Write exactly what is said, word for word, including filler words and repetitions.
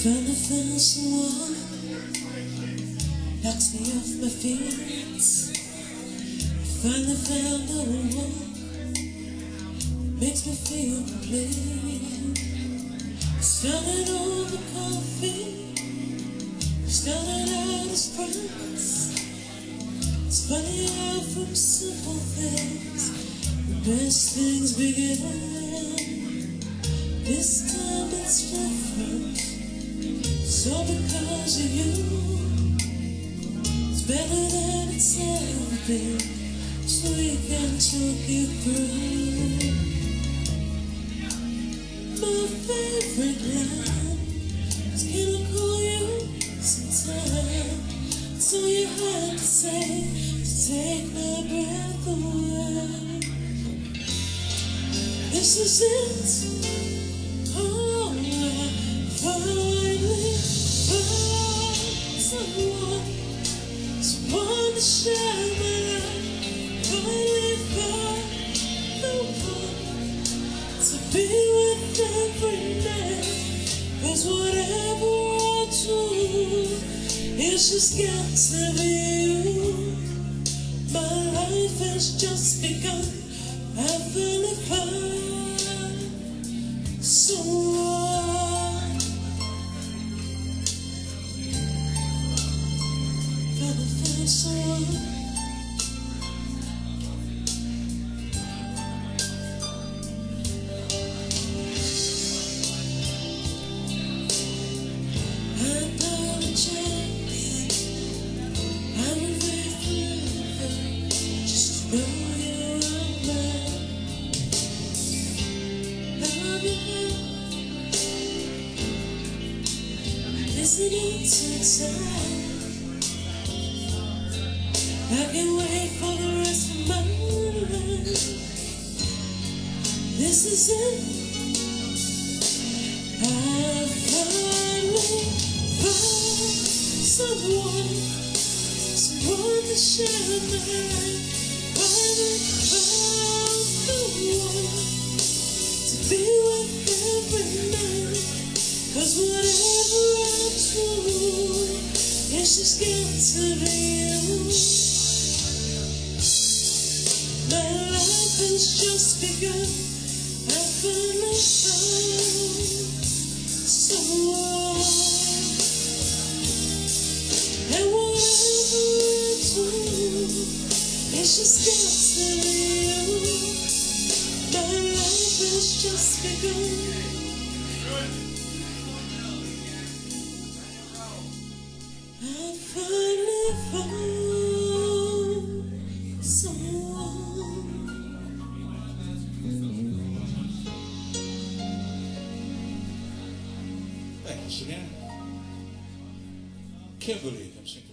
Finally found someone knocks me off my feet. Finally found the one makes me feel complete. Started over coffee, started out as friends. Spun out from simple things, the best things begin. This time it's different, so because of you, it's better than it's ever been, so we can talk it through. My favorite line is, can I call you sometime? So you had to say, to take my breath away. This is it. Oh, I finally found someone, someone to share my life. Finally found the one to be with every day. 'Cause whatever I do, it's just got to be you. My life has just begun. I finally found someone. Finally found someone. I apologize. I will wait forever just to know you're mine. Love you. Listening to time. I can't wait for the rest of my life. This is it. I finally found someone, someone to share my life. Finally found the one to be with every night. 'Cause whatever I do, it's just got to be you. My life has just begun. I finally found someone. And whatever I do, it's just got to be you. My life has just begun. I finally found someone. Thank you, Savannah. Kimberly, I'm singing.